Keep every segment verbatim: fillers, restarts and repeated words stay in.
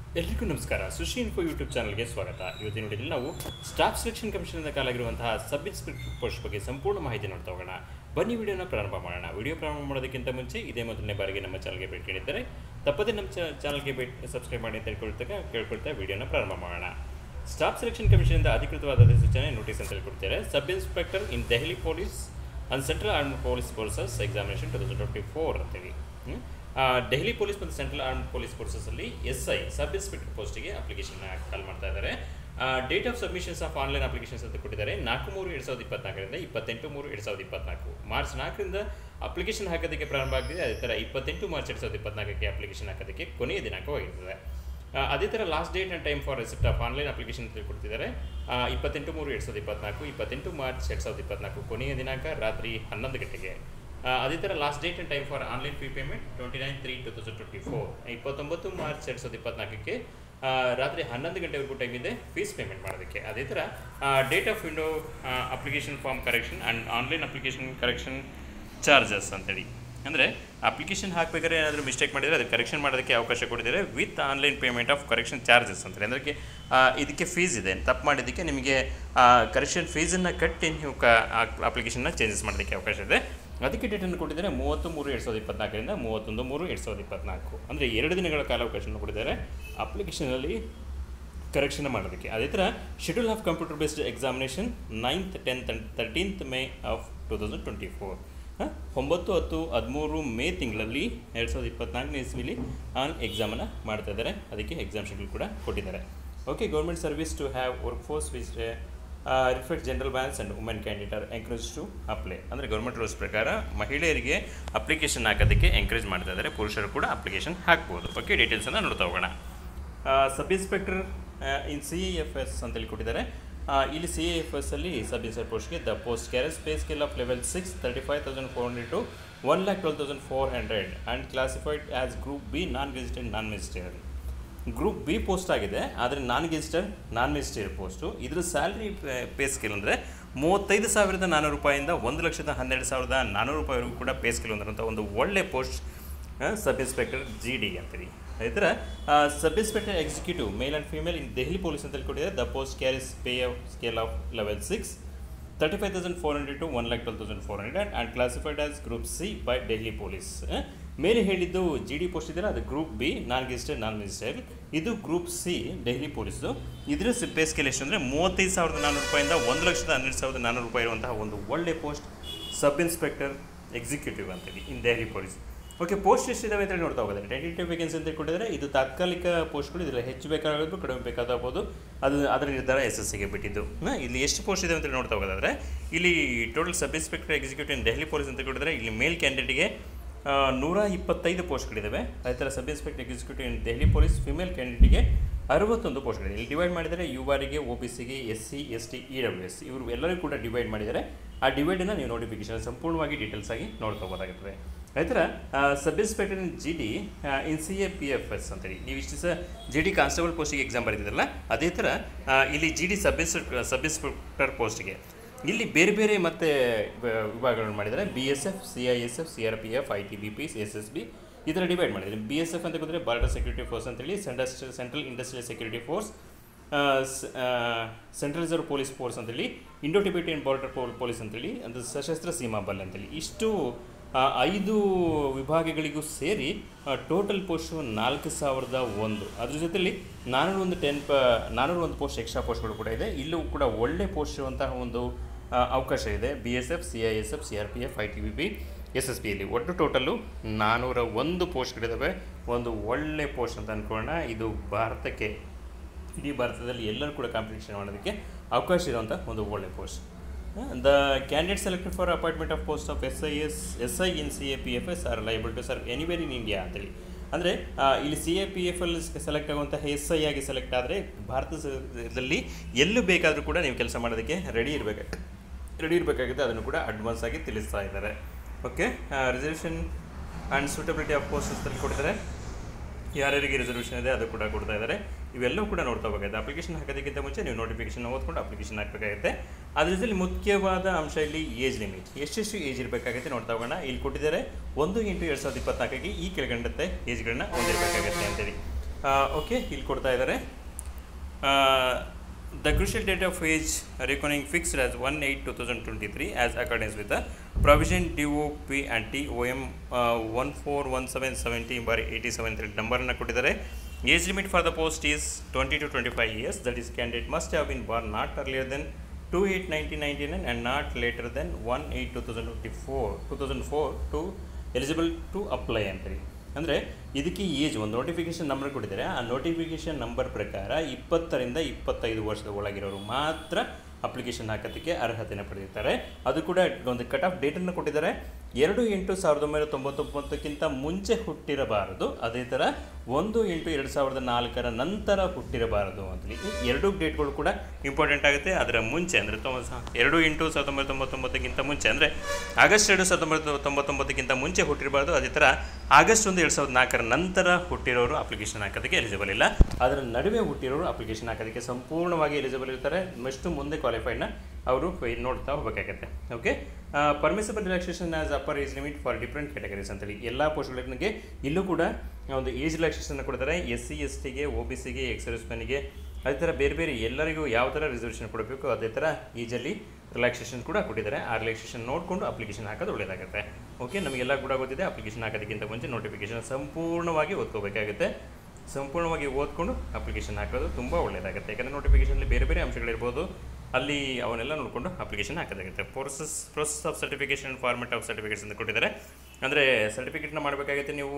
ಎಲ್ಲರಿಗೂ ನಮಸ್ಕಾರ. ಸುಶಿ info YouTube ಚಾನಲ್ಗೆ ಸ್ವಾಗತ. ಇವತ್ತಿನ ವಿಡಿಯೋದಲ್ಲಿ ನಾವು ಸ್ಟಾಫ್ ಸೆಲೆಕ್ಷನ್ ಕಮಿಷನ್ನಿಂದ ಕಾಲಾಗಿರುವಂತಹ ಸಬ್ ಇನ್ಸ್ಪೆಕ್ಟರ್ ಪೋಸ್ಟ್ ಬಗ್ಗೆ ಸಂಪೂರ್ಣ ಮಾಹಿತಿ ನೋಡ್ತಾ ಹೋಗೋಣ. ಬನ್ನಿ ವಿಡಿಯೋನ ಪ್ರಾರಂಭ ಮಾಡೋಣ. ವಿಡಿಯೋ ಪ್ರಾರಂಭ ಮಾಡೋದಕ್ಕಿಂತ ಮುಂಚೆ ಇದೇ ಮೊದಲನೇ ಬಾರಿಗೆ ನಮ್ಮ ಚಾನಲ್ಗೆ ಭೇಟಿ ನೀಡಿದ್ದರೆ ತಪ್ಪದೇ ನಮ್ಮ ಚಾನಲ್ಗೆ ಭೇಟಿ ಸಬ್ಸ್ಕ್ರೈಬ್ ಮಾಡಿ ಅಂತ ಹೇಳ್ಕೊಳ್ತಾ ಕೇಳ್ಕೊಳ್ತಾ ವಿಡಿಯೋನ ಪ್ರಾರಂಭ ಮಾಡೋಣ. ಸ್ಟಾಫ್ ಸೆಲೆಕ್ಷನ್ ಕಮಿಷನ್ನಿಂದ ಅಧಿಕೃತವಾದ ಅಧಿಸೂಚನೆ ನೋಟಿಸ್ ಅಂತ ಹೇಳ್ಕೊಡ್ತಾರೆ. Sub inspector in Delhi police and central armed police forces examination two thousand twenty four ಅಂತೇಳಿ ದೆಹಲಿ ಪೊಲೀಸ್ ಮತ್ತು ಸೆಂಟ್ರಲ್ ಆರ್ಮ್ಡ್ ಪೊಲೀಸ್ ಫೋರ್ಸಸ್ಸಲ್ಲಿ ಎಸ್ ಐ ಸಬ್ ಇನ್ಸ್ಪೆಕ್ಟರ್ ಪೋಸ್ಟಿಗೆ ಅಪ್ಲಿಕೇಶನ್ ಕಾಲ್ ಮಾಡ್ತಾ ಇದ್ದಾರೆ. Date of submissions of online applications ಅಂತ ಕೊಟ್ಟಿದ್ದಾರೆ. ನಾಲ್ಕು ಮೂರು ಎರಡು ಸಾವಿರದ ಇಪ್ಪತ್ನಾಲ್ಕರಿಂದ ಇಪ್ಪತ್ತೆಂಟು ಮೂರು ಎರಡು ಸಾವಿರದ ಇಪ್ಪತ್ನಾಲ್ಕು ಮಾರ್ಚ್ ನಾಲ್ಕರಿಂದ ಅಪ್ಲಿಕೇಶನ್ ಹಾಕೋದಕ್ಕೆ ಪ್ರಾರಂಭ ಆಗಿದೆ. ಅದೇ ಥರ ಇಪ್ಪತ್ತೆಂಟು ಮಾರ್ಚ್ ಎರಡು ಸಾವಿರದ ಇಪ್ಪತ್ನಾಲ್ಕಕ್ಕೆ ಅಪ್ಲಿಕೇಶನ್ ಹಾಕೋದಕ್ಕೆ ಕೊನೆಯ ದಿನಾಂಕವಾಗಿರ್ತದೆ. ಅದೇ ಥರ last date and time for receipt of online application ಅಂತ ಕೊಡ್ತಿದ್ದಾರೆ. ಇಪ್ಪತ್ತೆಂಟು ಮೂರು ಎರಡು ಸಾವಿರದ ಇಪ್ಪತ್ನಾಲ್ಕು ಇಪ್ಪತ್ತೆಂಟು ಮಾರ್ಚ್ ಎರಡು ಸಾವಿರದ ಇಪ್ಪತ್ನಾಲ್ಕು ಕೊನೆಯ ದಿನಾಂಕ ರಾತ್ರಿ ಹನ್ನೊಂದು ಗಂಟೆಗೆ. ಅದೇ ಥರ last date and time for online fee payment twenty nine three two thousand twenty four ಇಪ್ಪತ್ತೊಂಬತ್ತು ಮಾರ್ಚ್ ಎರಡು ಸಾವಿರದ ಇಪ್ಪತ್ನಾಲ್ಕಕ್ಕೆ ರಾತ್ರಿ ಹನ್ನೊಂದು ಗಂಟೆವರೆಗೂ ಟೈಮ್ ಇದೆ ಫೀಸ್ ಪೇಮೆಂಟ್ ಮಾಡೋದಕ್ಕೆ. ಅದೇ ಥರ date of window application form correction and online application correction charges ಅಂತೇಳಿ, ಅಂದರೆ ಅಪ್ಲಿಕೇಶನ್ ಹಾಕಬೇಕಾದ್ರೆ ಏನಾದರೂ ಮಿಸ್ಟೇಕ್ ಮಾಡಿದರೆ ಅದು ಕರೆಕ್ಷನ್ ಮಾಡೋದಕ್ಕೆ ಅವಕಾಶ ಕೊಟ್ಟಿದ್ದಾರೆ with online payment of correction charges ಅಂತೇಳಿ. ಅಂದರೆ ಇದಕ್ಕೆ ಫೀಸ್ ಇದೆ, ತಪ್ಪು ಮಾಡಿದ್ದಕ್ಕೆ ನಿಮಗೆ ಕರೆಕ್ಷನ್ ಫೀಸನ್ನು ಕಟ್ಟಿ ನೀವು ಕ ಅಪ್ಲಿಕೇಶನ್ನ ಚೇಂಜಸ್ ಮಾಡೋದಕ್ಕೆ ಅವಕಾಶ ಇದೆ. ಅದಕ್ಕೆ ಡೇಟನ್ನು ಕೊಟ್ಟಿದ್ದಾರೆ ಮೂವತ್ತು ಮೂರು ಎರಡು ಸಾವಿರದ ಇಪ್ಪತ್ನಾಲ್ಕರಿಂದ ಮೂವತ್ತೊಂದು ಮೂರು ಎರಡು ಸಾವಿರದ ಇಪ್ಪತ್ನಾಲ್ಕು ಅಂದರೆ ಎರಡು ದಿನಗಳ ಕಾಲಾವಕಾಶವನ್ನು ಕೊಟ್ಟಿದ್ದಾರೆ ಅಪ್ಲಿಕೇಶನಲ್ಲಿ ಕರೆಕ್ಷನ್ ಮಾಡೋದಕ್ಕೆ. ಅದೇ ಥರ schedule of computer based examination ninth tenth and thirteenth May of two thousand twenty four ಒಂಬತ್ತು ಹತ್ತು ಹದಿಮೂರು ಮೇ ತಿಂಗಳಲ್ಲಿ ಎರಡು ಸಾವಿರದ ಇಪ್ಪತ್ನಾಲ್ಕನೇ ಇಸ್ವಿಲಿ ಆನ್ ಎಕ್ಸಾಮನ್ನು ಮಾಡ್ತಾ ಇದ್ದಾರೆ. ಅದಕ್ಕೆ ಎಕ್ಸಾಮ್ ಶೆಡ್ಯೂಲ್ ಕೂಡ ಕೊಟ್ಟಿದ್ದಾರೆ. Okay, government service to have work force which reflect general balance and women candidate are encourage to apply. ಅಂದರೆ ಗೌರ್ಮೆಂಟ್ ರೂಲ್ಸ್ ಪ್ರಕಾರ ಮಹಿಳೆಯರಿಗೆ ಅಪ್ಲಿಕೇಶನ್ ಹಾಕೋದಕ್ಕೆ ಎಂಕರೇಜ್ ಮಾಡ್ತಾ ಇದ್ದಾರೆ, ಪುರುಷರು ಕೂಡ ಅಪ್ಲಿಕೇಶನ್ ಹಾಕ್ಬೋದು. ಓಕೆ, ಡೀಟೇಲ್ಸನ್ನು ನೋಡ್ತಾ ಹೋಗೋಣ. Sub inspector in C F S ಅಂತೇಳಿ ಕೊಟ್ಟಿದ್ದಾರೆ. ಇಲ್ಲಿ ಸಿ ಎಫ್ ಎಸ್ ಅಲ್ಲಿ ಸಬ್ ಇನ್ಸ್ಪೆಕ್ಟರ್ ಪೋಸ್ಟ್ಗೆ the post carries pay scale of level six thirty five thousand four hundred to one lakh twelve thousand four hundred and classified as group B non gazetted non magisterial. Group B post ಆಗಿದೆ, ಆದರೆ non gazetted non magisterial post. ಇದ್ರ salary pay scale ಅಂದರೆ ಮೂವತ್ತೈದು ಸಾವಿರದ ನಾನ್ನೂರು ರೂಪಾಯಿಂದ ಒಂದು ಲಕ್ಷದ ಹನ್ನೆರಡು ಸಾವಿರದ ನಾನ್ನೂರು ರೂಪಾಯಿವರೆಗೂ ಕೂಡ ಪೇ ಸ್ಕೇಲ್ ಹೊಂದಿರುವಂಥ ಒಂದು ಒಳ್ಳೆ post sub inspector G D ಅಂತೇಳಿ. ಅದೇ ಥರ sub inspector executive male and female in Delhi police ಅಂತೇಳಿ ಕೊಟ್ಟಿದ್ದಾರೆ. The post carries pay scale of level six thirty five thousand four hundred to one lakh twelve thousand four hundred and classified as group C by Delhi police. ಮೇಲೆ ಹೇಳಿದ್ದು G D post ಇದೆಯಲ್ಲ, ಅದು group B non gazetted non magisterial. ಇದು group C Delhi ಪೊಲೀಸ್ದು. ಇದರ pay scale ಎಷ್ಟು ಅಂದರೆ ಮೂವತ್ತೈದು ಸಾವಿರದ ನಾನ್ನೂರು ರೂಪಾಯಿಂದ ಒಂದು ಲಕ್ಷದ ಹನ್ನೆರಡು ಸಾವಿರದ ನಾನ್ನೂರು ರೂಪಾಯಿ ಇರುವಂತಹ ಒಂದು ಒಳ್ಳೆ ಪೋಸ್ಟ್ ಸಬ್ ಇನ್ಸ್ಪೆಕ್ಟರ್ ಎಕ್ಸಿಕ್ಯೂಟಿವ್ ಅಂತೇಳಿ in Delhi police. Okay, post ಎಷ್ಟಿದ್ದಾವೆ ಅಂತೇಳಿ ನೋಡ್ತಾ ಹೋಗೋದ್ರೆ ಟೆಂಟೇಟಿವ್ ವೇಕೆನ್ಸಿ ಅಂತ ಕೊಟ್ಟಿದ್ದಾರೆ. ಇದು ತಾತ್ಕಾಲಿಕ ಪೋಸ್ಟ್ಗಳು, ಇದರಲ್ಲಿ ಹೆಚ್ಚು ಬೇಕಾಗಬಹುದು ಕಡಿಮೆ ಬೇಕಾಗಬಹುದು, ಅದು ಅದರ ನಿರ್ಧಾರ ಎಸ್ ಎಸ್ ಸಿಗೆ ಬಿಟ್ಟಿದ್ದು. ಇಲ್ಲಿ ಎಷ್ಟು ಪೋಸ್ಟ್ ಇದೆ ಅಂತೇಳಿ ನೋಡ್ತಾ ಹೋಗೋದಾದರೆ ಇಲ್ಲಿ total sub inspector executive in Delhi police ಅಂತ ಕೊಟ್ಟಿದ್ದಾರೆ. ಇಲ್ಲಿ ಮೇಲ್ ಕ್ಯಾಂಡಿಡೇಟ್ಗೆ ನೂರ ಇಪ್ಪತ್ತೈದು ಪೋಸ್ಟ್ಗಳಿದ್ದಾವೆ. ಅದೇ ಥರ sub inspector executive in Delhi police female ಕ್ಯಾಂಡಿಡೇಟ್ಗೆ ಅರವತ್ತೊಂದು ಪೋಸ್ಟ್ಗಳಿದೆ. ಇಲ್ಲಿ ಡಿವೈಡ್ ಮಾಡಿದರೆ ಯು ಆರಿಗೆ, ಒ ಬಿ ಸಿಗೆ, S C, S T, E W S ಇವರು ಎಲ್ಲರಿಗೂ ಕೂಡ ಡಿವೈಡ್ ಮಾಡಿದ್ದಾರೆ. ಆ ಡಿವೈಡನ್ನು ನೀವು ನೋಟಿಫಿಕೇಶನ್ ಸಂಪೂರ್ಣವಾಗಿ ಡೀಟೇಲ್ಸ್ ಆಗಿ ನೋಡ್ಕೋಬೋದಾಗಿರ್ತದೆ. ಅದೇ ಥರ sub inspector in G D in C A P F S ಅಂತೇಳಿ ನೀವು ಇಷ್ಟು ಸಹ ಜಿ ಡಿ ಕಾನ್ಸ್ಟೇಬಲ್ ಪೋಸ್ಟಿಗೆ ಎಕ್ಸಾಮ್ ಬರೀತಿದ್ರಲ್ಲ, ಅದೇ ಥರ ಇಲ್ಲಿ G D sub inspector sub inspector ಪೋಸ್ಟಿಗೆ ಇಲ್ಲಿ ಬೇರೆ ಬೇರೆ ಮತ್ತು ವಿಭಾಗಗಳನ್ನು ಮಾಡಿದ್ದಾರೆ. B S F, C I S F, C R P F, I T B P, S S B ಈ ಥರ ಡಿವೈಡ್ ಮಾಡಿದ್ದಾರೆ. ಬಿ ಎಸ್ ಎಫ್ ಅಂತ ಹೇಳಿದ್ರೆ ಬಾರ್ಡರ್ ಸೆಕ್ಯೂರಿಟಿ ಫೋರ್ಸ್ ಅಂತೇಳಿ, central central industrial security force, central reserve police force ಅಂತೇಳಿ, Indo Tibetan border police ಅಂತೇಳಿ, ಅದು ಸಶಸ್ತ್ರ ಸೀಮಾ ಬಲ್ ಅಂತೇಳಿ ಇಷ್ಟು ಐದು ವಿಭಾಗಗಳಿಗೂ ಸೇರಿ ಟೋಟಲ್ ಪೋಸ್ಟು ನಾಲ್ಕು ಸಾವಿರದ ಒಂದು. ಅದ್ರ ಜೊತೆಲಿ ನಾನ್ನೂರ ಒಂದು ಟೆನ್ ಪ ನಾನ್ನೂರ ಒಂದು ಪೋಸ್ಟ್ ಎಕ್ಸ್ಟ್ರಾ ಪೋಸ್ಟ್ಗಳು ಕೂಡ ಇದೆ. ಇಲ್ಲೂ ಕೂಡ ಒಳ್ಳೆ ಪೋಸ್ಟ್ ಇರುವಂತಹ ಒಂದು ಅವಕಾಶ ಇದೆ. B S F, C I S F, C R P F, I T B P, S S ಪಿಯಲ್ಲಿ ಒಟ್ಟು ಟೋಟಲ್ಲು ನಾನ್ನೂರ ಒಂದು ಪೋಸ್ಟ್ಗಳಿದ್ದಾವೆ. ಒಂದು ಒಳ್ಳೆ ಪೋಸ್ಟ್ ಅಂತ ಅಂದ್ಕೊಳ್ಳೋಣ. ಇದು ಭಾರತಕ್ಕೆ, ಇಡೀ ಭಾರತದಲ್ಲಿ ಎಲ್ಲರೂ ಕೂಡ ಕಾಂಪಿಟೇಷನ್ ಮಾಡೋದಕ್ಕೆ ಅವಕಾಶ ಇರುವಂಥ ಒಂದು ಒಳ್ಳೆ post. The candidate selected for appointment of post of S I S S I in C A P F S are liable to serve anywhere in India ಅಂತೇಳಿ. ಅಂದರೆ ಇಲ್ಲಿ ಸಿ ಎ ಪಿ ಎಫ್ ಅಲ್ಲಿ select ಆಗುವಂಥ S I ಆಗಿ select ಆದರೆ ಭಾರತದಲ್ಲಿ ಎಲ್ಲೂ ಬೇಕಾದರೂ ಕೂಡ ನೀವು ಕೆಲಸ ಮಾಡೋದಕ್ಕೆ ರೆಡಿ ಇರಬೇಕು ರೆಡಿ ಇರಬೇಕಾಗುತ್ತೆ. ಅದನ್ನು ಕೂಡ ಅಡ್ವಾನ್ಸ್ ಆಗಿ ತಿಳಿಸ್ತಾ ಇದ್ದಾರೆ. Okay, reservation and suitability of post ಅಂತೇಳಿ ಕೊಡ್ತಾರೆ. ಯಾರ್ಯಾರಿಗೆ ರಿಸರ್ವೇಷನ್ ಇದೆ ಅದು ಕೂಡ ಕೊಡ್ತಾ ಇದ್ದಾರೆ. ಇವೆಲ್ಲವೂ ಕೂಡ ನೋಡ್ತಾ ಹೋಗುತ್ತೆ. ಅಪ್ಲಿಕೇಶನ್ ಹಾಕೋದಕ್ಕಿಂತ ಮುಂಚೆ ನೀವು ನೋಟಿಫಿಕೇಶನ್ ಓದ್ಕೊಂಡು ಅಪ್ಲಿಕೇಶನ್ ಹಾಕಬೇಕಾಗುತ್ತೆ. ಅದ್ರ ಜೊತೆಲಿ ಮುಖ್ಯವಾದ ಅಂಶ ಇಲ್ಲಿ ಏಜ್ ಲಿಮಿಟ್, ಎಷ್ಟೆಷ್ಟು ಏಜ್ ಇರಬೇಕಾಗುತ್ತೆ ನೋಡ್ತಾ ಹೋಗೋಣ. ಇಲ್ಲಿ ಕೊಟ್ಟಿದ್ದಾರೆ ಒಂದು ಇಂಟು ಎರಡು ಸಾವಿರದ ಇಪ್ಪತ್ನಾಲ್ಕಕ್ಕೆ ಈ ಕೆಳಗಂಡಂತೆ ಏಜ್ಗಳನ್ನ ಹೊಂದಿರಬೇಕಾಗುತ್ತೆ ಅಂತೇಳಿ. ಓಕೆ, ಇಲ್ಲಿ ಕೊಡ್ತಾ ಇದ್ದಾರೆ the crucial date of age reckoning fixed as one eight twenty twenty-three as accordance with the provision D O P and T O M uh, one four one seven seventeen by eighty-seven number na ಕೊಟ್ಟಿದ್ದಾರೆ. Age limit for the post is twenty to twenty-five years, that is candidate must have been born not earlier than two eight nineteen ninety-nine and not later than one eight twenty twenty-four two thousand four to eligible to apply ಅಂತೇಳಿ. ಅಂದರೆ ಇದಕ್ಕೆ age ಒಂದು notification number ಕೊಟ್ಟಿದ್ದಾರೆ. ಆ notification number ಪ್ರಕಾರ ಇಪ್ಪತ್ತರಿಂದ ಇಪ್ಪತ್ತೈದು ವರ್ಷದ ಒಳಗಿರೋರು ಮಾತ್ರ ಅಪ್ಲಿಕೇಶನ್ ಹಾಕೋದಕ್ಕೆ ಅರ್ಹತೆಯನ್ನು ಪಡೆದಿರ್ತಾರೆ. ಅದು ಕೂಡ ಒಂದು ಕಟ್ ಆಫ್ ಡೇಟನ್ನು ಕೊಟ್ಟಿದ್ದಾರೆ. ಎರಡು ಎಂಟು ಸಾವಿರದ ಒಂಬೈನೂರ ತೊಂಬತ್ತೊಂಬತ್ತಕ್ಕಿಂತ ಮುಂಚೆ ಹುಟ್ಟಿರಬಾರದು, ಅದೇ ಥರ ಒಂದು ಎಂಟು ಎರಡು ಸಾವಿರದ ನಾಲ್ಕರ ನಂತರ ಹುಟ್ಟಿರಬಾರದು ಅಂತೇಳಿ ಎರಡು ಡೇಟ್ಗಳು ಕೂಡ ಇಂಪಾರ್ಟೆಂಟ್ ಆಗುತ್ತೆ. ಅದರ ಮುಂಚೆ ಅಂದರೆ ಎರಡು ಎಂಟು ಸಾವಿರದ ಒಂಬೈನೂರ ತೊಂಬತ್ತೊಂಬತ್ತಕ್ಕಿಂತ ಮುಂಚೆ ಅಂದರೆ ಆಗಸ್ಟ್ ಎರಡು ಸಾವಿರದ ಒಂಬೈನೂರ ತೊಂಬತ್ತೊಂಬತ್ತಕ್ಕಿಂತ ಮುಂಚೆ ಹುಟ್ಟಿರಬಾರ್ದು. ಅದೇ ಥರ ಆಗಸ್ಟ್ ಒಂದು ಎರಡು ಸಾವಿರದ ನಾಲ್ಕರ ನಂತರ ಹುಟ್ಟಿರೋರು ಅಪ್ಲಿಕೇಶನ್ ಹಾಕೋದಕ್ಕೆ ಎಲಿಜಿಬಲ್ ಇಲ್ಲ. ಅದರ ನಡುವೆ ಹುಟ್ಟಿರೋರು ಅಪ್ಲಿಕೇಶನ್ ಹಾಕೋದಕ್ಕೆ ಸಂಪೂರ್ಣವಾಗಿ ಎಲಿಜಿಬಲ್ ಇರ್ತಾರೆ. ಎಷ್ಟು ಮುಂದೆ ಕ್ವಾಲಿಫೈಡ್ನ ಅವರು ನೋಡ್ತಾ ಹೋಗಬೇಕಾಗತ್ತೆ. Okay, permissible relaxation as upper age limit for different categories ಅಂತೇಳಿ ಎಲ್ಲ ಪೋಸ್ಟ್ಗಳಿಗೆ ಇಲ್ಲೂ ಕೂಡ ಒಂದು ಏಜ್ ರಿಲ್ಯಾಕ್ಸೇಷನ್ ಕೊಡ್ತಾರೆ. ಎಸ್ ಸಿ ಎಸ್ ಟಿಗೆ, ಒ ಬಿ ಸಿಗೆ, ಎಕ್ಸ್ ಸರ್ವಿಸ್ಮೆನ್ಗೆ, ಅದೇ ಥರ ಬೇರೆ ಬೇರೆ ಎಲ್ಲರಿಗೂ ಯಾವ ಥರ ರಿಸರ್ವೇಷನ್ ಕೊಡಬೇಕು ಅದೇ ಥರ ಈಜಲ್ಲಿ ರಿಲ್ಯಾಕ್ಸೇಷನ್ ಕೂಡ ಕೊಟ್ಟಿದ್ದಾರೆ. ಆ ರಿಲ್ಯಾಕ್ಸೇಷನ್ ನೋಡಿಕೊಂಡು ಅಪ್ಲಿಕೇಶನ್ ಹಾಕೋದು ಒಳ್ಳೆಯದಾಗುತ್ತೆ. ಓಕೆ, ನಮಗೆಲ್ಲ ಕೂಡ ಗೊತ್ತಿದೆ ಅಪ್ಲಿಕೇಶನ್ ಹಾಕೋದಕ್ಕಿಂತ ಮುಂಚೆ ನೋಟಿಫಿಕೇಷನ್ ಸಂಪೂರ್ಣವಾಗಿ ಓದ್ಕೋಬೇಕಾಗುತ್ತೆ. ಸಂಪೂರ್ಣವಾಗಿ ಓದ್ಕೊಂಡು ಅಪ್ಲಿಕೇಶನ್ ಹಾಕೋದು ತುಂಬ ಒಳ್ಳೆಯದಾಗುತ್ತೆ. ಯಾಕಂದರೆ ನೋಟಿಫಿಕೇಷನಲ್ಲಿ ಬೇರೆ ಬೇರೆ ಅಂಶಗಳಿರ್ಬೋದು, ಅಲ್ಲಿ ಅವನ್ನೆಲ್ಲ ನೋಡಿಕೊಂಡು ಅಪ್ಲಿಕೇಶನ್ ಹಾಕೋದಾಗುತ್ತೆ. Process process of certification, format of certificates ಅಂತ ಕೊಟ್ಟಿದ್ದಾರೆ. ಅಂದರೆ ಸರ್ಟಿಫಿಕೇಟ್ನ ಮಾಡಬೇಕಾಗುತ್ತೆ. ನೀವು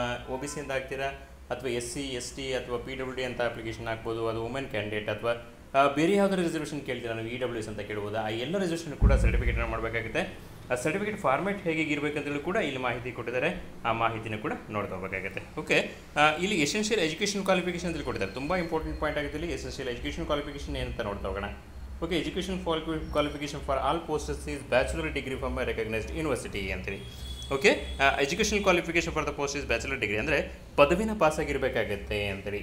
ಒ ಬಿ ಸಿಯಿಂದ ಹಾಕ್ತೀರಾ ಅಥವಾ ಎಸ್ ಸಿ ಎಸ್ ಟಿ ಅಥವಾ ಪಿ ಡಬ್ಲ್ಯೂ ಡಿ ಅಂತ ಅಪ್ಲಿಕೇಶನ್ ಹಾಕ್ಬೋದು. ಅದು ವುಮೆನ್ ಕ್ಯಾಂಡಿಡೇಟ್ ಅಥವಾ ಬೇರೆ ಯಾವುದಾದ್ರು ರಿಸರ್ವೇಷನ್ ಕೇಳ್ತೀರಾ, ನಾವು ಇ ಡಬ್ಲ್ಯೂ ಎಸ್ ಅಂತ ಕೇಳ್ಬೋದು. ಆ ಎಲ್ಲ ರಿಸರ್ವೇಷನ್ ಕೂಡ ಸರ್ಟಿಫಿಕೇಟ್ನ ಮಾಡಬೇಕಾಗುತ್ತೆ. ಆ ಸರ್ಟಿಫಿಕೇಟ್ ಫಾರ್ಮೆಟ್ ಹೇಗೆ ಇರಬೇಕಂತೇಳಿ ಕೂಡ ಇಲ್ಲಿ ಮಾಹಿತಿ ಕೊಟ್ಟಿದ್ದಾರೆ. ಆ ಮಾಹಿತಿನ ಕೂಡ ನೋಡ್ತಾ ಹೋಗಬೇಕಾಗುತ್ತೆ. ಓಕೆ, ಇಲ್ಲಿ ಎಸೆನ್ಷಿಯಲ್ ಎಜುಕೇಷನ್ ಕ್ವಾಲಿಫಿಕೇಷನ್ ಅಂತ ಕೊಟ್ಟಿದ್ದಾರೆ. ತುಂಬ ಇಂಪಾರ್ಟೆಂಟ್ ಪಾಯಿಂಟ್ ಆಗುತ್ತೆ ಇಲ್ಲಿ. ಎಸೆನ್ಷಿಯಲ್ ಎಜುಕೇಷನ್ ಕ್ವಾಲಿಫಿಕೇಷನ್ ಏನಂತ ನೋಡ್ತಾ ಹೋಗೋಣ. Okay, education qualification for all posts is bachelor degree from recognised university ಅಂತೇಳಿ. Okay, education qualification for the post is bachelor degree ಅಂದರೆ ಪದವಿನ ಪಾಸಾಗಿರಬೇಕಾಗತ್ತೆ ಅಂತೇಳಿ.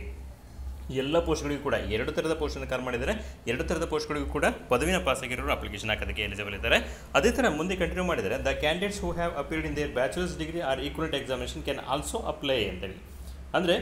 ಎಲ್ಲ ಪೋಸ್ಟ್ಗಳಿಗೂ ಕೂಡ ಎರಡು ಥರದ ಪೋಸ್ಟನ್ನು ಕಾಲ್ ಮಾಡಿದರೆ ಎರಡು ಥರದ ಪೋಸ್ಟ್ಗಳಿಗೂ ಕೂಡ ಪದವಿನ ಪಾಸಾಗಿರೋರು ಅಪ್ಲಿಕೇಶನ್ ಹಾಕೋದಕ್ಕೆ ಎಲಿಜಿಬಲ್ ಇದ್ದಾರೆ. ಅದೇ ಥರ ಮುಂದೆ ಕಂಟಿನ್ಯೂ ಮಾಡಿದರೆ the candidates who have appeared in their bachelors degree or equivalent examination can also apply ಅಂತೇಳಿ. ಅಂದರೆ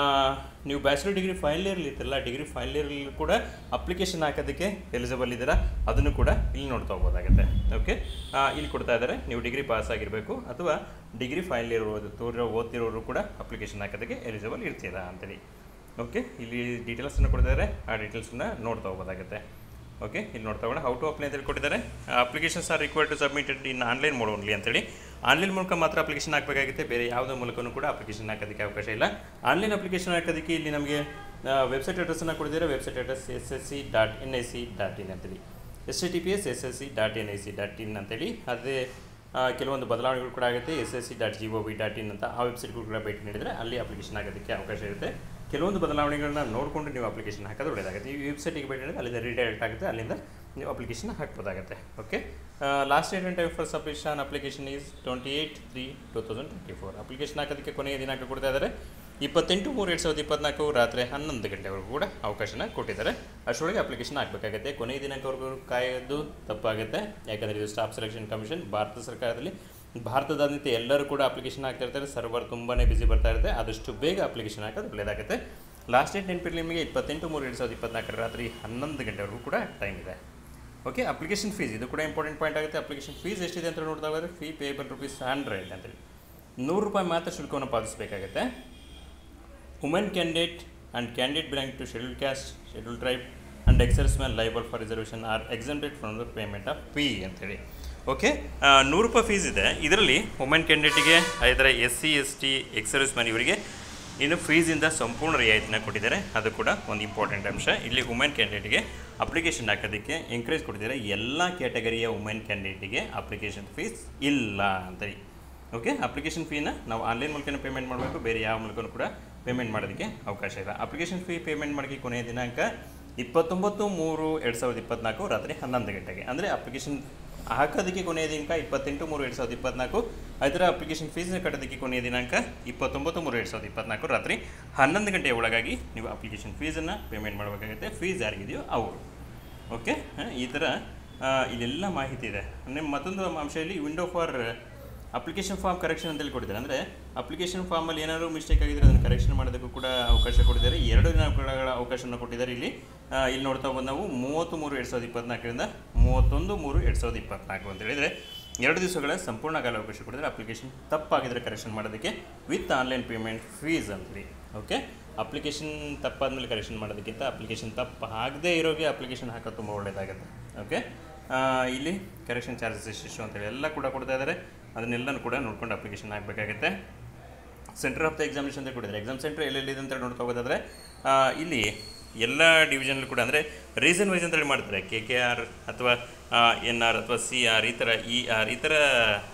ನೀವು ಬ್ಯಾಚುಲರ್ ಡಿಗ್ರಿ ಫೈನಲ್ ಇಯರ್ಲಿ ಇರ್ತಿರಲ್ಲ, ಡಿಗ್ರಿ ಫೈನಲ್ ಇಯರ್ಲಿ ಕೂಡ ಅಪ್ಲಿಕೇಶನ್ ಹಾಕೋದಕ್ಕೆ ಎಲಿಜಿಬಲ್ ಇದ್ದೀರಾ, ಅದನ್ನು ಕೂಡ ಇಲ್ಲಿ ನೋಡ್ತಾ ಹೋಗೋದಾಗುತ್ತೆ. ಓಕೆ, ಇಲ್ಲಿ ಕೊಡ್ತಾ ಇದ್ದಾರೆ ನೀವು ಡಿಗ್ರಿ ಪಾಸ್ ಆಗಿರಬೇಕು ಅಥವಾ ಡಿಗ್ರಿ ಫೈನಲ್ ಇಯರ್ ಓದು ತೋರಿರೋ ಓದ್ತಿರೋರು ಕೂಡ ಅಪ್ಲಿಕೇಶನ್ ಹಾಕೋದಕ್ಕೆ ಎಲಿಜಿಬಲ್ ಇರ್ತೀರಾ ಅಂತೇಳಿ. ಓಕೆ, ಇಲ್ಲಿ ಡೀಟೇಲ್ಸನ್ನು ಕೊಡ್ತಿದ್ದಾರೆ, ಆ ಡೀಟೇಲ್ಸನ್ನ ನೋಡ್ತಾ ಹೋಗೋದಾಗುತ್ತೆ. ಓಕೆ, ಇಲ್ಲಿ ನೋಡ್ತಾ ಹೋಗೋಣ. ಹೌ ಟು ಅಪ್ಲೈ ಅಂತೇಳಿ ಕೊಟ್ಟಿದ್ದಾರೆ. Applications are required to submitted in online mode only ಅಂತೇಳಿ. ಆನ್ಲೈನ್ ಮೂಲಕ ಮಾತ್ರ ಅಪ್ಲಿಕೇಶನ್ ಹಾಕಬೇಕಾಗುತ್ತೆ, ಬೇರೆ ಯಾವುದೇ ಮೂಲಕನೂ ಕೂಡ ಅಪ್ಲಿಕೇಶನ್ ಹಾಕೋದಕ್ಕೆ ಅವಕಾಶ ಇಲ್ಲ. ಆನ್ಲೈನ್ ಅಪ್ಲಿಕೇಶನ್ ಹಾಕೋದಕ್ಕೆ ಇಲ್ಲಿ ನಮಗೆ ವೆಬ್ಸೈಟ್ ಅಡ್ರೆಸ್ಸನ್ನು ಕೊಟ್ಟಿದ್ದಾರೆ. Website address S S C dot N I C dot in ಅಂತೇಳಿ. S T T P S S S C dot N I C dot in ಅಂತೇಳಿ. ಅದೇ ಕೆಲವೊಂದು ಬದಲಾವಣೆಗಳು ಕೂಡ ಆಗುತ್ತೆ. S S C dot G O V dot in ಅಂತ ಆ ವೆಬ್ಸೈಟ್ಗಳು ಕೂಡ ಭೇಟಿ ನೀಡಿದರೆ ಅಲ್ಲಿ ಅಪ್ಲಿಕೇಶನ್ ಹಾಕೋದಕ್ಕೆ ಅವಕಾಶ ಇರುತ್ತೆ. ಕೆಲವೊಂದು ಬದಲಾವಣೆಗಳನ್ನ ನೋಡಿಕೊಂಡು ನೀವು ಅಪ್ಲಿಕೇಶನ್ ಹಾಕೋದು ಒಳ್ಳೆಯದಾಗುತ್ತೆ. ಈ ವೆಬ್ಸೈಟಿಗೆ ಭೇಟಿ ನೀಡಿದರೆ ಅಲ್ಲಿಂದ ರೀಡೈರೆಕ್ಟ್ ಆಗುತ್ತೆ, ಅಲ್ಲಿಂದ ನೀವು ಅಪ್ಲಿಕೇಶನ್ ಹಾಕ್ಬೋದಾಗುತ್ತೆ. Okay, last date and time for submission application is twenty eight three two thousand twenty four. Application ಹಾಕೋದಕ್ಕೆ ಕೊನೆಯ ದಿನಾಂಕ ಕೊಡ್ತಾ ಇದ್ದಾರೆ ಇಪ್ಪತ್ತೆಂಟು ಮೂರು ಎರಡು ಸಾವಿರದ ಇಪ್ಪತ್ನಾಲ್ಕು ರಾತ್ರಿ ಹನ್ನೊಂದು ಗಂಟೆವರೆಗೂ ಕೂಡ ಅವಕಾಶನ ಕೊಟ್ಟಿದ್ದಾರೆ. ಅಷ್ಟರೊಳಗೆ ಅಪ್ಲಿಕೇಶನ್ ಹಾಕಬೇಕಾಗುತ್ತೆ. ಕೊನೆಯ ದಿನಾಂಕವರೆಗೂ ಕಾಯೋದು ತಪ್ಪಾಗುತ್ತೆ. ಯಾಕಂದರೆ ಇದು ಸ್ಟಾಫ್ ಸೆಲೆಕ್ಷನ್ ಕಮಿಷನ್ ಭಾರತ ಸರ್ಕಾರದಲ್ಲಿ ಭಾರತದಾದ್ಯಂತ ಎಲ್ಲರೂ ಕೂಡ ಅಪ್ಲಿಕೇಶನ್ ಹಾಕ್ತಾ ಇರ್ತಾರೆ. ಸರ್ವರ್ ತುಂಬಾ ಬಿಸಿ ಬರ್ತಾ ಇರುತ್ತೆ. ಆದಷ್ಟು ಬೇಗ ಅಪ್ಲಿಕೇಶನ್ ಹಾಕೋದು ಒಳ್ಳೆಯದಾಗುತ್ತೆ. ಲಾಸ್ಟ್ ಡೇಟ್ ನೆನಪಿರಲಿ ನಿಮಗೆ ಇಪ್ಪತ್ತೆಂಟು ಮೂರು ಎರಡು ಸಾವಿರದ ಇಪ್ಪತ್ನಾಲ್ಕರ ರಾತ್ರಿ ಹನ್ನೊಂದು ಗಂಟೆವರೆಗೂ ಕೂಡ ಟೈಮ್ ಇದೆ. ಓಕೆ, ಅಪ್ಲಿಕೇಶನ್ ಫೀಸ್ ಇದು ಕೂಡ ಇಂಪಾರ್ಟೆಂಟ್ ಪಾಯಿಂಟ್ ಆಗುತ್ತೆ. ಅಪ್ಲಿಕೇಶನ್ ಫೀಸ್ ಎಷ್ಟಿದೆ ಅಂತ ನೋಡ್ತಾ ಹೋದರೆ ಫೀ ಪೇಬಲ್ ರುಪೀಸ್ ಹಂಡ್ರೆಡ್ ಅಂತೇಳಿ ನೂರು ರೂಪಾಯಿ ಮಾತ್ರ ಶುಲ್ಕವನ್ನು ಪಾವತಿಸಬೇಕಾಗುತ್ತೆ. Women candidate and candidate belong to schedule caste, schedule tribe and ex servicemen liable for reservation are exempted from the payment of fee ಅಂತೇಳಿ. ಓಕೆ, ನೂರು ರೂಪಾಯಿ ಫೀಸ್ ಇದೆ. ಇದರಲ್ಲಿ ವುಮೆನ್ ಕ್ಯಾಂಡಿಡೇಟಿಗೆ ಅದೇ ಥರ S C S T ex servicemen ಇವರಿಗೆ ಇನ್ನು ಫೀಸಿಂದ ಸಂಪೂರ್ಣ ರಿಯಾಯಿತಿನ ಕೊಟ್ಟಿದ್ದಾರೆ. ಅದು ಕೂಡ ಒಂದು ಇಂಪಾರ್ಟೆಂಟ್ ಅಂಶ. ಇಲ್ಲಿ ವುಮೆನ್ ಕ್ಯಾಂಡಿಡೇಟ್ಗೆ ಅಪ್ಲಿಕೇಶನ್ ಹಾಕೋದಕ್ಕೆ ಎಂಕರೇಜ್ ಕೊಟ್ಟಿದ್ದಾರೆ. ಎಲ್ಲ ಕ್ಯಾಟಗರಿಯ ವುಮೆನ್ ಕ್ಯಾಂಡಿಡೇಟಿಗೆ ಅಪ್ಲಿಕೇಶನ್ ಫೀಸ್ ಇಲ್ಲ ಅಂತೇಳಿ. ಓಕೆ, ಅಪ್ಲಿಕೇಶನ್ ಫೀನ ನಾವು ಆನ್ಲೈನ್ ಮೂಲಕನೇ ಪೇಮೆಂಟ್ ಮಾಡಬೇಕು, ಬೇರೆ ಯಾವ ಮೂಲಕನೂ ಕೂಡ ಪೇಮೆಂಟ್ ಮಾಡೋದಕ್ಕೆ ಅವಕಾಶ ಇಲ್ಲ. ಅಪ್ಲಿಕೇಶನ್ ಫೀ ಪೇಮೆಂಟ್ ಮಾಡೋಕ್ಕೆ ಕೊನೆಯ ದಿನಾಂಕ ಇಪ್ಪತ್ತೊಂಬತ್ತು ಮೂರು ಎರಡು ಸಾವಿರದ ಇಪ್ಪತ್ನಾಲ್ಕು ರಾತ್ರಿ ಹನ್ನೊಂದು ಗಂಟೆಗೆ. ಅಂದರೆ ಅಪ್ಲಿಕೇಶನ್ ಹಾಕೋದಕ್ಕೆ ಕೊನೆಯ ದಿನಾಂಕ ಇಪ್ಪತ್ತೆಂಟು ಮೂರು ಎರಡು ಸಾವಿರದ ಇಪ್ಪತ್ನಾಲ್ಕು, ಅದರ ಅಪ್ಲಿಕೇಶನ್ ಫೀಸ್ನ ಕಟ್ಟೋದಕ್ಕೆ ಕೊನೆಯ ದಿನಾಂಕ ಇಪ್ಪತ್ತೊಂಬತ್ತು ಮೂರು ಎರಡು ಸಾವಿರದ ಇಪ್ಪತ್ನಾಲ್ಕು ರಾತ್ರಿ ಹನ್ನೊಂದು ಗಂಟೆಯ ಒಳಗಾಗಿ ನೀವು ಅಪ್ಲಿಕೇಶನ್ ಫೀಸನ್ನು ಪೇಮೆಂಟ್ ಮಾಡಬೇಕಾಗುತ್ತೆ. ಫೀಸ್ ಯಾರಿಗಿದೆಯೋ ಅವರು. ಓಕೆ, ಈ ಥರ ಇಲ್ಲೆಲ್ಲ ಮಾಹಿತಿ ಇದೆ. ನಿಮ್ಮ ಮತ್ತೊಂದು ಅಂಶ ಇಲ್ಲಿ window for application form correction ಅಂತೇಳಿ ಕೊಟ್ಟಿದ್ದಾರೆ. ಅಂದರೆ ಅಪ್ಲಿಕೇಶನ್ ಫಾರ್ಮಲ್ಲಿ ಏನಾದರೂ ಮಿಸ್ಟೇಕ್ ಆಗಿದ್ದರೆ ಅದನ್ನು ಕರೆಕ್ಷನ್ ಮಾಡೋದಕ್ಕೂ ಕೂಡ ಅವಕಾಶ ಕೊಟ್ಟಿದ್ದಾರೆ. ಎರಡು ದಿನಗಳ ಅವಕಾಶವನ್ನು ಕೊಟ್ಟಿದ್ದಾರೆ. ಇಲ್ಲಿ ಇಲ್ಲಿ ನೋಡ್ತಾ ಬಂದು ನಾವು ಮೂವತ್ತು ಮೂರು ಎರಡು ಸಾವಿರದ ಇಪ್ಪತ್ತ್ನಾಲ್ಕರಿಂದ ಮೂವತ್ತೊಂದು ಮೂರು ಎರಡು ಸಾವಿರದ ಇಪ್ಪತ್ತ್ನಾಲ್ಕು ಅಂತ ಹೇಳಿದರೆ ಎರಡು ದಿವಸಗಳ ಸಂಪೂರ್ಣ ಕಾಲ ಅವಕಾಶ ಕೊಟ್ಟಿದ್ದಾರೆ. ಅಪ್ಲಿಕೇಶನ್ ತಪ್ಪಾಗಿದ್ದರೆ ಕರೆಕ್ಷನ್ ಮಾಡೋದಕ್ಕೆ ವಿತ್ ಆನ್ಲೈನ್ ಪೇಮೆಂಟ್ ಫೀಸ್ ಅಂತೇಳಿ. ಓಕೆ, ಅಪ್ಲಿಕೇಶನ್ ತಪ್ಪಾದ್ಮೇಲೆ ಕರೆಕ್ಷನ್ ಮಾಡೋದಕ್ಕಿಂತ ಅಪ್ಲಿಕೇಶನ್ ತಪ್ಪು ಆಗದೇ ಇರೋಗೆ ಅಪ್ಲಿಕೇಶನ್ ಹಾಕೋದು ತುಂಬ ಒಳ್ಳೆಯದಾಗುತ್ತೆ. ಓಕೆ, ಇಲ್ಲಿ ಕರೆಕ್ಷನ್ ಚಾರ್ಜಸ್ ಎಷ್ಟೆಷ್ಟು ಅಂತೇಳಿ ಎಲ್ಲ ಕೂಡ ಕೊಡ್ತಾ ಇದ್ದಾರೆ. ಅದನ್ನೆಲ್ಲನೂ ಕೂಡ ನೋಡ್ಕೊಂಡು ಅಪ್ಲಿಕೇಶನ್ ಹಾಕಬೇಕಾಗುತ್ತೆ. ಸೆಂಟರ್ ಆಫ್ ದ ಎಕ್ಸಾಮಿನೇಷನ್ ಅಂತ ಕೊಟ್ಟಿದ್ದಾರೆ. ಎಕ್ಸಾಮ್ ಸೆಂಟರ್ ಎಲ್ಲೆಲ್ಲಿದೆ ಅಂತ ನೋಡ್ತಾ ಹೋಗೋದಾದರೆ ಇಲ್ಲಿ ಎಲ್ಲ ಡಿವಿಷನ್ಲು ಕೂಡ ಅಂದರೆ ರೀಸನ್ ವೈಸ್ ಅಂತೇಳಿ ಮಾಡ್ತಾರೆ. ಕೆ ಕೆ ಆರ್ ಅಥವಾ ಎನ್ ಆರ್ ಅಥವಾ ಸಿ ಆರ್ ಈ ಥರ ಇ ಆರ್ ಈ ಥರ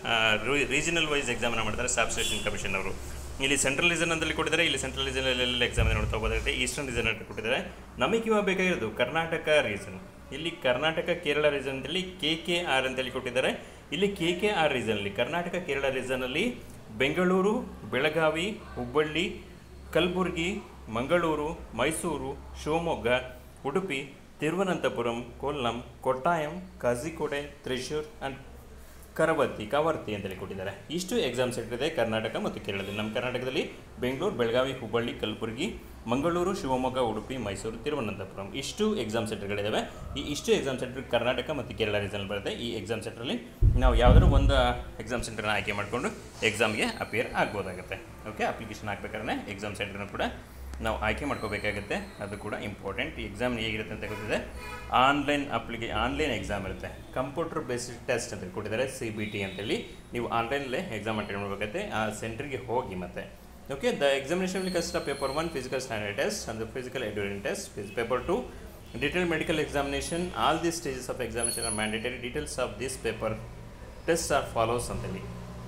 ರೀಜನಲ್ ವೈಸ್ ಎಕ್ಸಾಮನ್ನು ಮಾಡ್ತಾರೆ ಸ್ಟಾಫ್ ಸೆಲೆಕ್ಷನ್ ಕಮಿಷನ್ ಅವರು. ಇಲ್ಲಿ ಸೆಂಟ್ರಲ್ ರೀಸನ್ ಅಂತೇಳಿ ಕೊಟ್ಟಿದ್ದಾರೆ. ಇಲ್ಲಿ ಸೆಂಟ್ರಲ್ ರೀಸನಲ್ಲೆಲ್ಲ ಎಕ್ಸಾಮ್ ನೋಡ್ತಾ ಹೋಗೋದಾಗುತ್ತೆ. ಈಸ್ಟರ್ನ್ ರೀಸನ್ ಅಂತ ಕೊಟ್ಟಿದ್ದಾರೆ. ನಮಗೆ ಇವಾಗ ಬೇಕಾಗಿರೋದು ಕರ್ನಾಟಕ ರೀಸನ್. ಇಲ್ಲಿ ಕರ್ನಾಟಕ ಕೇರಳ ರೀಸನ್ ಅಂತೇಳಿ ಕೆ ಕೆ ಆರ್ ಅಂತೇಳಿ ಕೊಟ್ಟಿದ್ದಾರೆ. ಇಲ್ಲಿ ಕೆ ಕೆ ಆರ್ ರೀಸನಲ್ಲಿ ಕರ್ನಾಟಕ ಕೇರಳ ರೀಸನಲ್ಲಿ ಬೆಂಗಳೂರು, ಬೆಳಗಾವಿ, ಹುಬ್ಬಳ್ಳಿ, ಕಲಬುರಗಿ, ಮಂಗಳೂರು, ಮೈಸೂರು, ಶಿವಮೊಗ್ಗ, ಉಡುಪಿ, ತಿರುವನಂತಪುರಂ, ಕೊಲ್ಲಂ, ಕೊಟ್ಟಾಯಂ, ಕಾಜಿಕೋಡೆ, ತ್ರಿಶೂರ್ ಆ್ಯಂಡ್ ಕರವತ್ತಿ ಕವರ್ತಿ ಅಂತೇಳಿ ಕೊಟ್ಟಿದ್ದಾರೆ. ಇಷ್ಟು ಎಕ್ಸಾಮ್ ಸೆಂಟರ್ ಇದೆ ಕರ್ನಾಟಕ ಮತ್ತು ಕೇರಳದಲ್ಲಿ. ನಮ್ಮ ಕರ್ನಾಟಕದಲ್ಲಿ ಬೆಂಗಳೂರು, ಬೆಳಗಾವಿ, ಹುಬ್ಬಳ್ಳಿ, ಕಲಬುರಗಿ, ಮಂಗಳೂರು, ಶಿವಮೊಗ್ಗ, ಉಡುಪಿ, ಮೈಸೂರು, ತಿರುವನಂತಪುರಂ ಇಷ್ಟು ಎಕ್ಸಾಮ್ ಸೆಂಟರ್ಗಳಿದ್ದಾವೆ. ಈ ಇಷ್ಟು ಎಕ್ಸಾಮ್ ಸೆಂಟರ್ ಕರ್ನಾಟಕ ಮತ್ತು ಕೇರಳ ರೀಸನಲ್ಲಿ ಬರುತ್ತೆ. ಈ ಎಕ್ಸಾಮ್ ಸೆಂಟ್ರಲ್ಲಿ ನಾವು ಯಾವುದಾದ್ರು ಒಂದು ಎಕ್ಸಾಮ್ ಸೆಂಟರ್ನ ಆಯ್ಕೆ ಮಾಡಿಕೊಂಡು ಎಕ್ಸಾಮ್ಗೆ ಅಪಿಯರ್ ಆಗ್ಬೋದಾಗುತ್ತೆ. ಓಕೆ, ಅಪ್ಲಿಕೇಶನ್ ಹಾಕ್ಬೇಕಾದ್ರೆ ಎಕ್ಸಾಮ್ ಸೆಂಟರ್ನ ಕೂಡ ನಾವು ಆಯ್ಕೆ ಮಾಡ್ಕೋಬೇಕಾಗುತ್ತೆ. ಅದು ಕೂಡ ಇಂಪಾರ್ಟೆಂಟ್. ಈ ಎಕ್ಸಾಮ್ ಹೇಗಿರುತ್ತೆ ಅಂತ ಗೊತ್ತಿದೆ. ಆನ್ಲೈನ್ ಅಪ್ಲಿಕೇ ಆನ್ಲೈನ್ ಎಕ್ಸಾಮ್ ಇರುತ್ತೆ. ಕಂಪ್ಯೂಟರ್ ಬೇಸ್ಡ್ ಟೆಸ್ಟ್ ಅಂತ ಕೊಟ್ಟಿದ್ದಾರೆ, ಸಿ ಬಿ ಟಿ ಅಂತೇಳಿ. ನೀವು ಆನ್ಲೈನಲ್ಲೇ ಎಕ್ಸಾಮ್ ಅಟೆಂಡ್ ಮಾಡಬೇಕಾಗುತ್ತೆ. ಆ ಸೆಂಟ್ರಿಗೆ ಹೋಗಿ ಮತ್ತೆ. Okay, the examination will consist of paper one physical standard test and physical endurance test. Paper two detailed medical examination. All these stages of examination are mandatory. Details of this paper tests are follows ಅಂತೇಳಿ.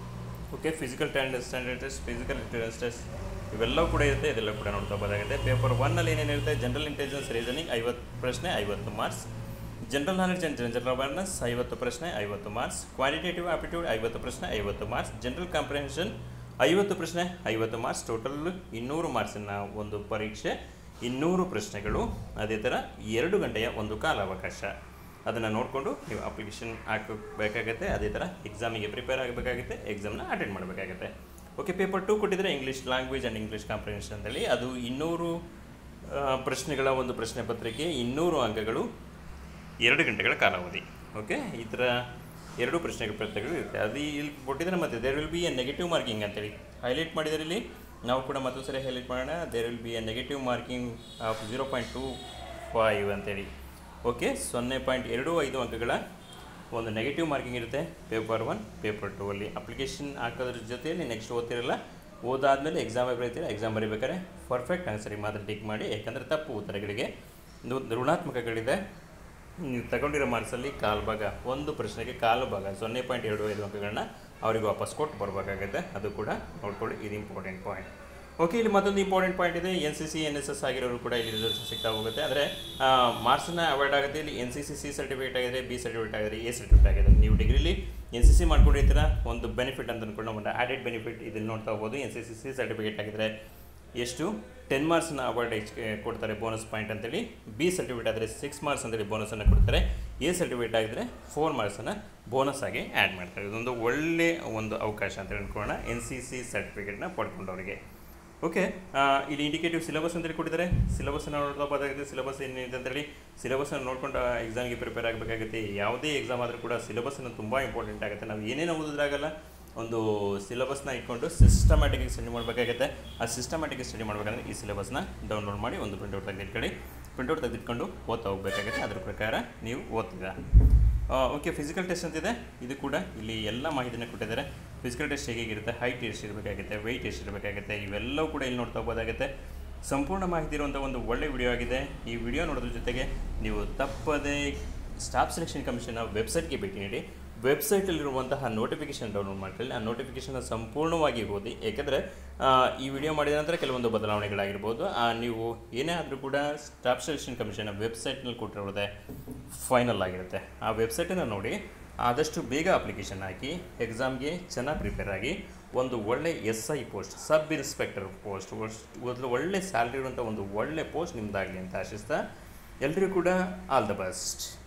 Okay, physical standard test, physical endurance test ಇವೆಲ್ಲವೂ ಕೂಡ ಇರುತ್ತೆ. ಇದೆಲ್ಲ ಕೂಡ ನೋಡ್ತಾ ಹೋಗೋದಾಗುತ್ತೆ. Paper ಒನ್ನಲ್ಲಿ ಏನೇನಿರುತ್ತೆ, general intelligence reasoning ಐವತ್ತು ಪ್ರಶ್ನೆ ಐವತ್ತು marks, general knowledge and general awareness ಐವತ್ತು ಪ್ರಶ್ನೆ ಐವತ್ತು ಮಾರ್ಕ್ಸ್, ಕ್ವಾಂಟಿಟೇಟಿವ್ ಆಪ್ಟಿಟ್ಯೂಡ್ ಐವತ್ತು ಪ್ರಶ್ನೆ ಐವತ್ತು ಮಾರ್ಕ್ಸ್, ಜನರಲ್ ಕಾಂಪ್ರಿಹೆನ್ಷನ್ ಐವತ್ತು ಪ್ರಶ್ನೆ ಐವತ್ತು ಮಾರ್ಕ್ಸ್. ಟೋಟಲ್ ಇನ್ನೂರು ಮಾರ್ಕ್ಸಿನ ಒಂದು ಪರೀಕ್ಷೆ, ಇನ್ನೂರು ಪ್ರಶ್ನೆಗಳು, ಅದೇ ಥರ ಎರಡು ಗಂಟೆಯ ಒಂದು ಕಾಲಾವಕಾಶ. ಅದನ್ನು ನೋಡಿಕೊಂಡು ನೀವು ಅಪ್ಲಿಕೇಶನ್ ಹಾಕಬೇಕಾಗತ್ತೆ. ಅದೇ ಥರ ಎಕ್ಸಾಮಿಗೆ ಪ್ರಿಪೇರ್ ಆಗಬೇಕಾಗುತ್ತೆ, ಎಕ್ಸಾಮ್ನ ಅಟೆಂಡ್ ಮಾಡಬೇಕಾಗುತ್ತೆ. ಓಕೆ, ಪೇಪರ್ ಟು ಕೊಟ್ಟಿದ್ದಾರೆ English language and English comprehension ಅಂತೇಳಿ. ಅದು ಇನ್ನೂರು ಪ್ರಶ್ನೆಗಳ ಒಂದು ಪ್ರಶ್ನೆ ಪತ್ರಿಕೆ, ಇನ್ನೂರು ಅಂಕಗಳು, ಎರಡು ಗಂಟೆಗಳ ಕಾಲಾವಧಿ. ಓಕೆ, ಈ ಥರ ಎರಡು ಪ್ರಶ್ನೆಗಳ ಪತ್ರಿಕೆಗಳು ಇರುತ್ತೆ. ಅದು ಇಲ್ಲಿ ಕೊಟ್ಟಿದ್ದಾರೆ. ಮತ್ತು there will be a negative marking ಅಂತೇಳಿ ಹೈಲೈಟ್ ಮಾಡಿದ್ದಾರೆ. ಇಲ್ಲಿ ನಾವು ಕೂಡ ಮತ್ತೊಂದು ಸರಿ ಹೈಲೈಟ್ ಮಾಡೋಣ. There will be a negative marking of zero point two five ಅಂತೇಳಿ. ಓಕೆ, ಸೊನ್ನೆ ಪಾಯಿಂಟ್ ಎರಡು ಐದು ಅಂಕಗಳ ಒಂದು ನೆಗೆಟಿವ್ ಮಾರ್ಕಿಂಗ್ ಇರುತ್ತೆ ಪೇಪರ್ ಒನ್ ಪೇಪರ್ ಟೂ ಅಲ್ಲಿ. ಅಪ್ಲಿಕೇಶನ್ ಹಾಕೋದ್ರ ಜೊತೆಯಲ್ಲಿ ನೆಕ್ಸ್ಟ್ ಓದ್ತಿರಲ್ಲ, ಓದಾದಮೇಲೆ ಎಕ್ಸಾಮ್ ಬರೀತೀರ. ಎಕ್ಸಾಮ್ ಬರೀಬೇಕಾದ್ರೆ ಪರ್ಫೆಕ್ಟ್ ಆನ್ಸರಿಗೆ ಮಾತ್ರ ಟಿಕ್ ಮಾಡಿ. ಯಾಕಂದರೆ ತಪ್ಪು ಉತ್ತರಗಳಿಗೆ ಋಣಾತ್ಮಕಗಳಿದೆ. ನೀವು ತಗೊಂಡಿರೋ ಮಾರ್ಕ್ಸಲ್ಲಿ ಕಾಲು ಭಾಗ, ಒಂದು ಪ್ರಶ್ನೆಗೆ ಕಾಲು ಭಾಗ ಸೊನ್ನೆ ಪಾಯಿಂಟ್ ಎರಡು ಐದು ಅಂಕಗಳನ್ನ ಅವ್ರಿಗೆ ವಾಪಸ್ ಕೊಟ್ಟು ಬರಬೇಕಾಗುತ್ತೆ. ಅದು ಕೂಡ ನೋಡ್ಕೊಳ್ಳಿ, ಇದು ಇಂಪಾರ್ಟೆಂಟ್ ಪಾಯಿಂಟ್. ಓಕೆ, ಇಲ್ಲಿ ಮತ್ತೊಂದು ಇಂಪಾರ್ಟೆಂಟ್ ಪಾಯಿಂಟ್ ಇದೆ. N C C N S S ಆಗಿರೋರು ಕೂಡ ಇಲ್ಲಿ ರಿಸರ್ವೇಷನ್ ಸಿಗ್ತಾ ಹೋಗುತ್ತೆ. ಅಂದರೆ ಮಾರ್ಕ್ಸನ್ನ ಅವಾಯ್ಡ್ ಆಗುತ್ತೆ. ಇಲ್ಲಿ N C C C certificate ಆಗಿದೆ, ಬಿ ಸರ್ಟಿಫಿಕೇಟ್ ಆಗಿದೆ, ಎ ಸರ್ಟಿಫಿಕೇಟ್ ಆಗಿದೆ. ನೀವು ಡಿಗ್ರಿಲಿ ಎನ್ ಸಿ ಸಿ ಮಾಡ್ಕೊಂಡಿರ್ತೀರ, ಒಂದು ಬೆನಿಫಿಟ್ ಅಂತ ಅಂದ್ಕೊಂಡು ಒಂದು ಆ್ಯಡೆಡ್ ಬೆನಿಫಿಟ್ ಇದನ್ನು ನೋಡ್ತಾ ಹೋಗ್ಬೋದು. N C C C certificate ಆಗಿದ್ದರೆ ಎಷ್ಟು ಟೆನ್ ಮಾರ್ಕ್ಸ್ನ ಅವಾರ್ಡ್ ಹೆಚ್ಚಿಗೆ ಕೊಡ್ತಾರೆ, ಬೋನಸ್ ಪಾಯಿಂಟ್ ಅಂತೇಳಿ. ಬಿ ಸರ್ಟಿಫಿಕೇಟ್ ಆದರೆ ಸಿಕ್ಸ್ ಮಾರ್ಕ್ಸ್ ಅಂತೇಳಿ ಬೋನಸನ್ನು ಕೊಡ್ತಾರೆ. ಎ ಸರ್ಟಿಫಿಕೇಟ್ ಆಗಿದ್ದರೆ ಫೋರ್ ಮಾರ್ಕ್ಸನ್ನು ಬೋನಸ್ ಆಗಿ ಆ್ಯಡ್ ಮಾಡ್ತಾರೆ. ಇದೊಂದು ಒಳ್ಳೆಯ ಒಂದು ಅವಕಾಶ ಅಂತ ಹೇಳ್ಕೊಳ್ಳೋಣ ಎನ್ ಸಿ ಸಿ ಸರ್ಟಿಫಿಕೇಟ್ನ ಪಡ್ಕೊಂಡವರಿಗೆ. ಓಕೆ, ಇಲ್ಲಿ ಇಂಡಿಕೇಟಿವ್ ಸಿಲೆಬಸ್ ಅಂತೇಳಿ ಕೊಟ್ಟಿದ್ದಾರೆ. ಸಿಲೆಬಸ್ಸನ್ನು ನೋಡ್ತಾ ಹೋದಾಗುತ್ತೆ. ಸಿಲೆಬಸ್ ಏನಿದೆ ಅಂತೇಳಿ ಸಿಲೆಬಸ್ಸನ್ನು ನೋಡ್ಕೊಂಡು ಎಕ್ಸಾಮ್ಗೆ ಪ್ರಿಪೇರ್ ಆಗಬೇಕಾಗುತ್ತೆ. ಯಾವುದೇ ಎಕ್ಸಾಮ್ ಆದರೂ ಕೂಡ ಸಿಲೆಬಸ್ಸನ್ನು ತುಂಬ ಇಂಪಾರ್ಟೆಂಟ್ ಆಗುತ್ತೆ. ನಾವು ಏನೇನು ಓದಿದ್ರಾಗಲ್ಲ, ಒಂದು ಸಿಲೆಬಸ್ನ ಇಟ್ಕೊಂಡು ಸಿಸ್ಟಮ್ಯಾಟಿಕ್ ಸ್ಟಡಿ ಮಾಡಬೇಕಾಗುತ್ತೆ. ಆ ಸಿಸ್ಟಮ್ಯಾಟಿಕ್ ಸ್ಟಡಿ ಮಾಡಬೇಕಂದ್ರೆ ಈ ಸಿಲೆಬಸ್ನ ಡೌನ್ಲೋಡ್ ಮಾಡಿ ಒಂದು ಪ್ರಿಂಟೌಟ್ ತೆಗೆದಿಟ್ಕೊಳ್ಳಿ. ಪ್ರಿಂಟೌಟ್ ತೆಗೆದಿಟ್ಕೊಂಡು ಓದ್ತಾ ಹೋಗಬೇಕಾಗುತ್ತೆ. ಅದ್ರ ಪ್ರಕಾರ ನೀವು ಓದ್ತಿದ್ದೀರಾ. ಓಕೆ, ಫಿಸಿಕಲ್ ಟೆಸ್ಟ್ ಅಂತಿದೆ. ಇದು ಕೂಡ ಇಲ್ಲಿ ಎಲ್ಲ ಮಾಹಿತಿನ ಕೊಟ್ಟಿದ್ದಾರೆ. ಫಿಸಿಕಲ್ ಟೆಸ್ಟ್ ಹೇಗಿರುತ್ತೆ, ಹೈಟ್ ಎಷ್ಟು ಇರಬೇಕಾಗುತ್ತೆ, ವೆಯ್ಟ್ ಎಷ್ಟು ಇರಬೇಕಾಗುತ್ತೆ, ಇವೆಲ್ಲವೂ ಕೂಡ ಇಲ್ಲಿ ನೋಡ್ತಾ ಹೋಗೋದಾಗುತ್ತೆ. ಸಂಪೂರ್ಣ ಮಾಹಿತಿ ಇರುವಂಥ ಒಂದು ಒಳ್ಳೆ ವಿಡಿಯೋ ಆಗಿದೆ. ಈ ವಿಡಿಯೋ ನೋಡೋದ್ರ ಜೊತೆಗೆ ನೀವು ತಪ್ಪದೇ ಸ್ಟಾಫ್ ಸೆಲೆಕ್ಷನ್ ಕಮಿಷನ್ನ ವೆಬ್ಸೈಟ್ಗೆ ಭೇಟಿ ನೀಡಿ. ವೆಬ್ಸೈಟಲ್ಲಿರುವಂತಹ ನೋಟಿಫಿಕೇಷನ್ ಡೌನ್ಲೋಡ್ ಮಾಡ್ಕೊಳ್ಳಿ. ಆ ನೋಟಿಫಿಕೇಷನ್ನ ಸಂಪೂರ್ಣವಾಗಿ ಓದಿ. ಏಕೆಂದರೆ ಈ ವಿಡಿಯೋ ಮಾಡಿದ ನಂತರ ಕೆಲವೊಂದು ಬದಲಾವಣೆಗಳಾಗಿರ್ಬೋದು. ನೀವು ಏನೇ ಆದರೂ ಕೂಡ ಸ್ಟಾಫ್ ಸೆಲೆಕ್ಷನ್ ಕಮಿಷನ್ನ ವೆಬ್ಸೈಟ್ನಲ್ಲಿ ಕೊಟ್ಟಿರೋದೇ ಫೈನಲ್ ಆಗಿರುತ್ತೆ. ಆ ವೆಬ್ಸೈಟನ್ನು ನೋಡಿ ಆದಷ್ಟು ಬೇಗ ಅಪ್ಲಿಕೇಶನ್ ಹಾಕಿ ಎಕ್ಸಾಮ್ಗೆ ಚೆನ್ನಾಗಿ ಪ್ರಿಪೇರ್ ಆಗಿ ಒಂದು ಒಳ್ಳೆ S I post, sub inspector post, ಒಂದು ಒಳ್ಳೆ ಸ್ಯಾಲ್ರಿ ಇರುವಂಥ ಒಂದು ಒಳ್ಳೆ ಪೋಸ್ಟ್ ನಿಮ್ಮದಾಗಲಿ ಅಂತ ಆಶಿಸ್ತಾ ಎಲ್ರಿಗೂ ಕೂಡ ಆಲ್ ದ ಬೆಸ್ಟ್.